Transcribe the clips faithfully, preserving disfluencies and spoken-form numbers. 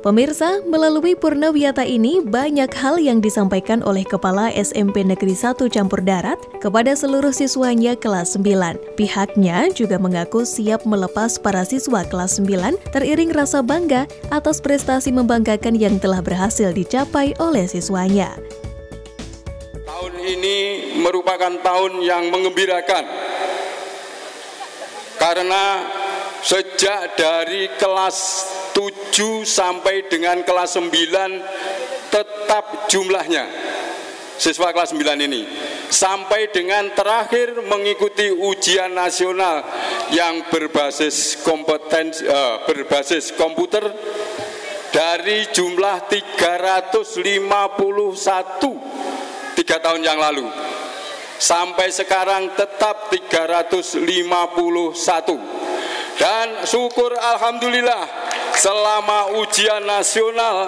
Pemirsa, melalui Purnawiyata ini banyak hal yang disampaikan oleh Kepala S M P Negeri satu Campur Darat kepada seluruh siswanya kelas sembilan. Pihaknya juga mengaku siap melepas para siswa kelas sembilan teriring rasa bangga atas prestasi membanggakan yang telah berhasil dicapai oleh siswanya. Tahun ini merupakan tahun yang mengembirakan karena sejak dari kelas tujuh sampai dengan kelas sembilan tetap jumlahnya siswa kelas sembilan ini sampai dengan terakhir mengikuti ujian nasional yang berbasis kompetensi eh, berbasis komputer dari jumlah tiga ratus lima puluh satu tiga tahun yang lalu sampai sekarang tetap tiga ratus lima puluh satu. Dan syukur alhamdulillah selama ujian nasional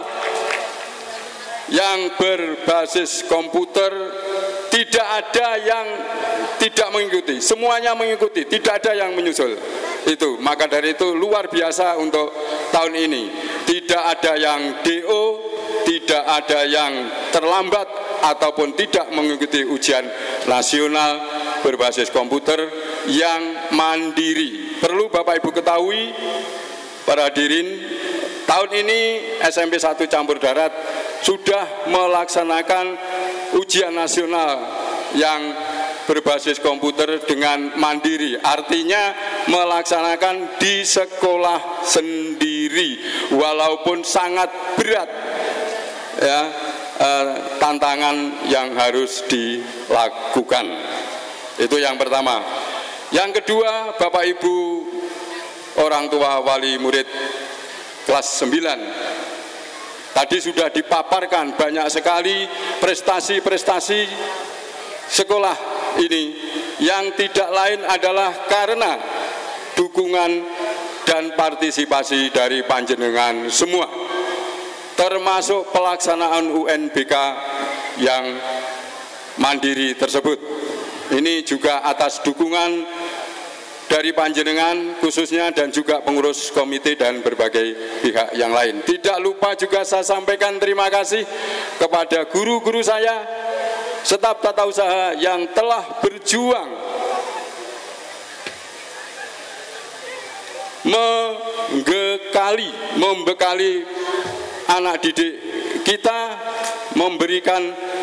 yang berbasis komputer tidak ada yang tidak mengikuti, semuanya mengikuti, tidak ada yang menyusul. Itu, maka dari itu luar biasa untuk tahun ini. Tidak ada yang D O, tidak ada yang terlambat ataupun tidak mengikuti ujian nasional berbasis komputer yang mandiri. Perlu Bapak Ibu ketahui, para hadirin, tahun ini S M P satu Campur Darat sudah melaksanakan ujian nasional yang berbasis komputer dengan mandiri. Artinya melaksanakan di sekolah sendiri, walaupun sangat berat ya eh, tantangan yang harus dilakukan. Itu yang pertama. Yang kedua, Bapak Ibu orang tua wali murid kelas sembilan, tadi sudah dipaparkan banyak sekali prestasi-prestasi sekolah ini yang tidak lain adalah karena dukungan dan partisipasi dari panjenengan semua, termasuk pelaksanaan U N B K yang mandiri tersebut. Ini juga atas dukungan dari panjenengan khususnya dan juga pengurus komite dan berbagai pihak yang lain. Tidak lupa juga saya sampaikan terima kasih kepada guru-guru saya, staf tata usaha yang telah berjuang membekali, membekali anak didik kita, memberikan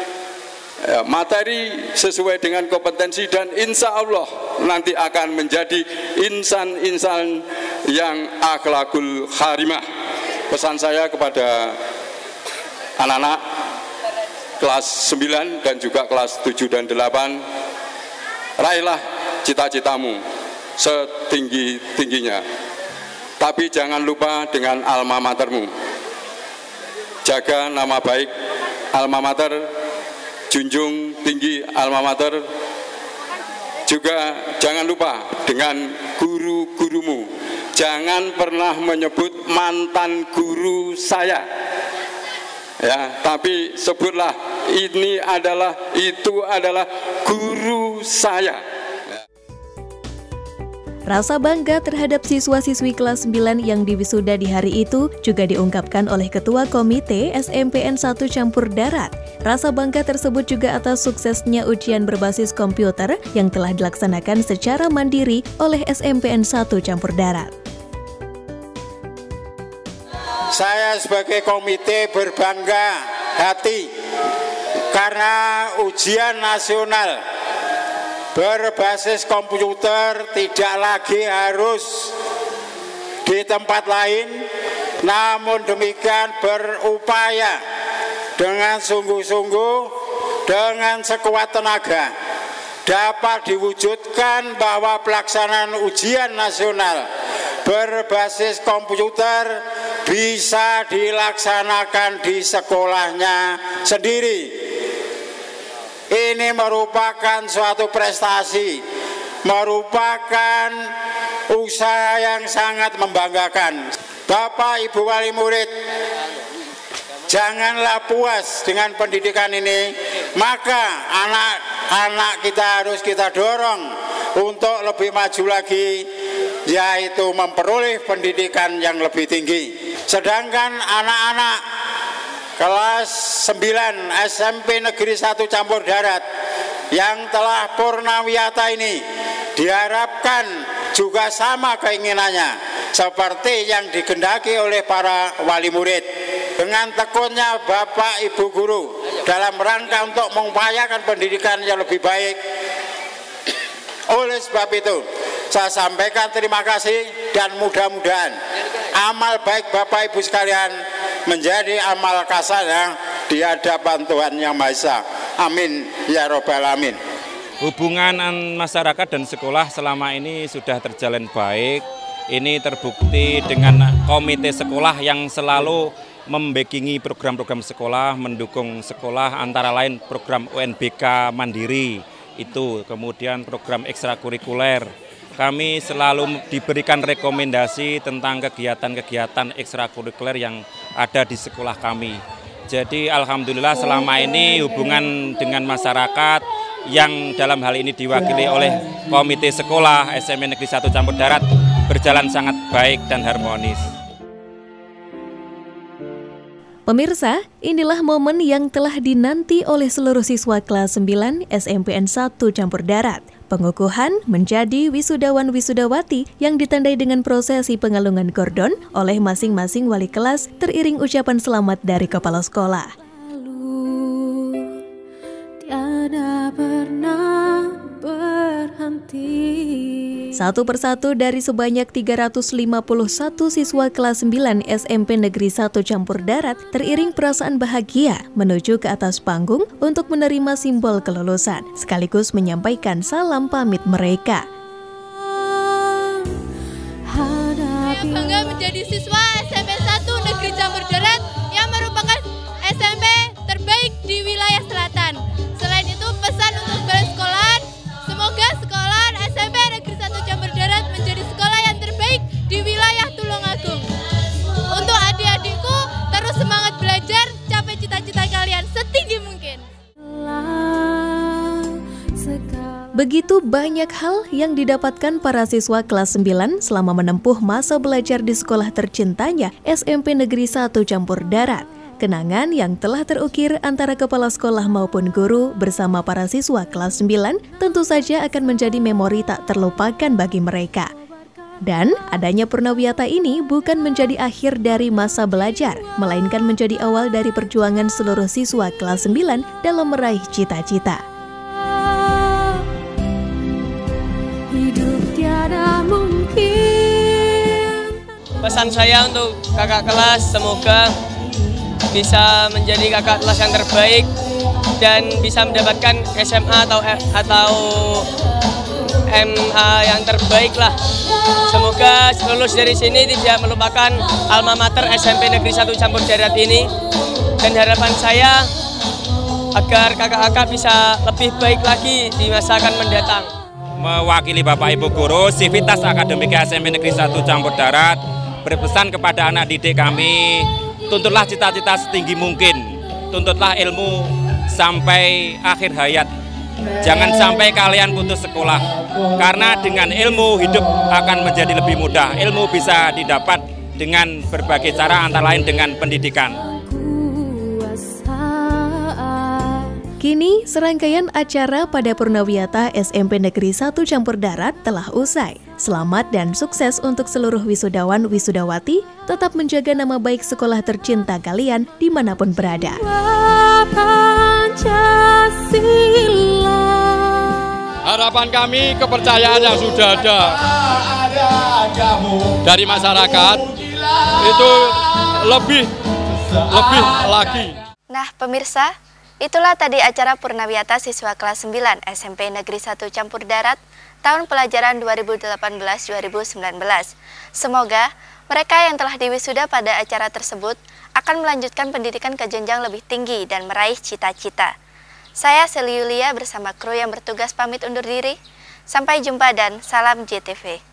materi sesuai dengan kompetensi dan insya Allah nanti akan menjadi insan-insan yang akhlakul karimah. Pesan saya kepada anak-anak kelas sembilan dan juga kelas tujuh dan delapan, raihlah cita-citamu setinggi-tingginya, tapi jangan lupa dengan alma matermu. Jaga nama baik alma mater, junjung tinggi alma mater, juga jangan lupa dengan guru-gurumu. Jangan pernah menyebut mantan guru saya, ya, tapi sebutlah ini adalah, itu adalah guru saya. Rasa bangga terhadap siswa-siswi kelas sembilan yang diwisuda di hari itu juga diungkapkan oleh Ketua Komite S M P N satu Campur Darat. Rasa bangga tersebut juga atas suksesnya ujian berbasis komputer yang telah dilaksanakan secara mandiri oleh S M P N satu Campur Darat. Saya sebagai komite berbangga hati karena ujian nasional berbasis komputer tidak lagi harus di tempat lain, namun demikian berupaya dengan sungguh-sungguh, dengan sekuat tenaga dapat diwujudkan bahwa pelaksanaan ujian nasional berbasis komputer bisa dilaksanakan di sekolahnya sendiri. Ini merupakan suatu prestasi, merupakan usaha yang sangat membanggakan. Bapak Ibu wali murid, janganlah puas dengan pendidikan ini, maka anak-anak kita harus kita dorong untuk lebih maju lagi, yaitu memperoleh pendidikan yang lebih tinggi. Sedangkan anak-anak kelas sembilan S M P Negeri satu Campur Darat yang telah purnawiyata ini diharapkan juga sama keinginannya seperti yang digendaki oleh para wali murid. Dengan tekunnya Bapak Ibu Guru dalam rangka untuk mengupayakan pendidikan yang lebih baik. Oleh sebab itu, saya sampaikan terima kasih dan mudah-mudahan amal baik Bapak Ibu sekalian menjadi amal kasana di hadapan Tuhan Yang Maha Esa. Amin ya robbal alamin. Hubungan masyarakat dan sekolah selama ini sudah terjalin baik. Ini terbukti dengan komite sekolah yang selalu membackingi program-program sekolah, mendukung sekolah, antara lain program U N B K Mandiri itu, kemudian program ekstrakurikuler. Kami selalu diberikan rekomendasi tentang kegiatan-kegiatan ekstrakurikuler yang ada di sekolah kami. Jadi alhamdulillah selama ini hubungan dengan masyarakat yang dalam hal ini diwakili oleh komite sekolah S M P Negeri satu Campur Darat berjalan sangat baik dan harmonis. Pemirsa, inilah momen yang telah dinanti oleh seluruh siswa kelas sembilan S M P N satu Campur Darat. Pengukuhan menjadi wisudawan-wisudawati yang ditandai dengan prosesi pengalungan kordon oleh masing-masing wali kelas teriring ucapan selamat dari kepala sekolah. Tiada pernah berhenti. Satu persatu dari sebanyak tiga ratus lima puluh satu siswa kelas sembilan S M P Negeri satu Campur Darat teriring perasaan bahagia menuju ke atas panggung untuk menerima simbol kelulusan, sekaligus menyampaikan salam pamit mereka. Saya bangga menjadi siswa S M P satu Negeri Campur Darat yang merupakan S M P terbaik di wilayah selatan. Selain itu, pesan untuk balai sekolahan, semoga sekolah S M P Negeri satu Campur Darat menjadi sekolah yang terbaik di wilayah Tulungagung. Untuk adik-adikku, terus semangat belajar, capai cita-cita kalian setinggi mungkin. Begitu banyak hal yang didapatkan para siswa kelas sembilan selama menempuh masa belajar di sekolah tercintanya S M P Negeri satu Campur Darat. Kenangan yang telah terukir antara kepala sekolah maupun guru bersama para siswa kelas sembilan tentu saja akan menjadi memori tak terlupakan bagi mereka. Dan adanya purnawiyata ini bukan menjadi akhir dari masa belajar, melainkan menjadi awal dari perjuangan seluruh siswa kelas sembilan dalam meraih cita-cita. Hidup tiada mungkin. Pesan saya untuk kakak kelas, semoga bisa menjadi kakak kelas yang terbaik dan bisa mendapatkan S M A atau atau M A yang terbaik lah. Semoga lulus dari sini tidak melupakan alma mater S M P Negeri satu Campur Darat ini, dan harapan saya agar kakak-kakak bisa lebih baik lagi di masa akan mendatang. Mewakili Bapak Ibu Guru, Sivitas Akademika S M P Negeri satu Campur Darat berpesan kepada anak didik kami, tuntutlah cita-cita setinggi mungkin, tuntutlah ilmu sampai akhir hayat. Jangan sampai kalian putus sekolah, karena dengan ilmu hidup akan menjadi lebih mudah. Ilmu bisa didapat dengan berbagai cara, antara lain dengan pendidikan. Kini, serangkaian acara pada Purnawiyata S M P Negeri satu Campur Darat telah usai. Selamat dan sukses untuk seluruh wisudawan wisudawati, tetap menjaga nama baik sekolah tercinta kalian dimanapun berada. Harapan kami, kepercayaan yang sudah ada dari masyarakat itu lebih lebih lagi. Nah pemirsa, itulah tadi acara Purnawiyata siswa kelas sembilan S M P Negeri satu Campur Darat tahun pelajaran dua ribu delapan belas dua ribu sembilan belas. Semoga mereka yang telah diwisuda pada acara tersebut akan melanjutkan pendidikan ke jenjang lebih tinggi dan meraih cita-cita. Saya Seli Yulia bersama kru yang bertugas pamit undur diri. Sampai jumpa dan salam J T V.